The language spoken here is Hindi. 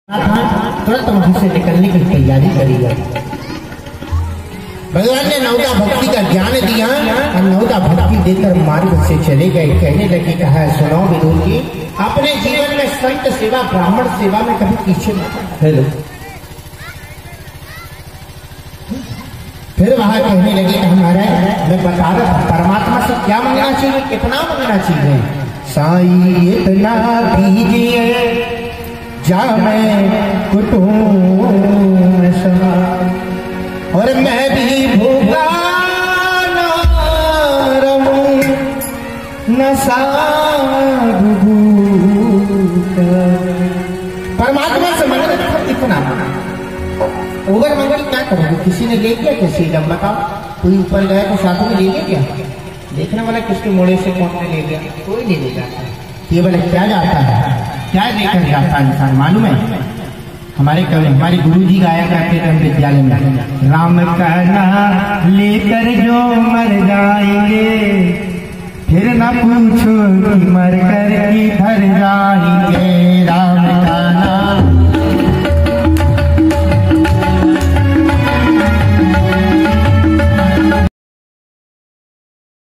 तुरंत वहां से निकलने की तैयारी करेगा। भगवान ने नवदा भक्ति का ज्ञान दिया और नवदा भक्ति देकर मार्ग से चले गए। कहने लगे, कहा सुनो विदुर जी, अपने जीवन में संत सेवा ब्राह्मण सेवा में कभी पीछे हेलो। फिर वहां कहने लगे कि हमारा मैं बता रहा परमात्मा से क्या मांगना चाहिए, कितना मांगना चाहिए। साईं इतना दीजिए जा मैं कुटुंब समा और मैं भी भूखा न रहूं न साधु परमात्मा से मंगल इतना ओवर मंगल क्या करोगे। किसी ने ले गया किसी जब बताओ, कोई ऊपर गया तो साथ में ले गया क्या? देखने वाला किसके मोड़े से कौन ने ले गया, कोई नहीं ले जाता। केवल क्या जाता है, क्या लेकर जाता इंसान मालूम है। हमारे गुरु जी गाया करते थे विद्यालय में, राम कहना लेकर जो मर जाएंगे फिर न पूछो कि मर कर किधर जाएंगे।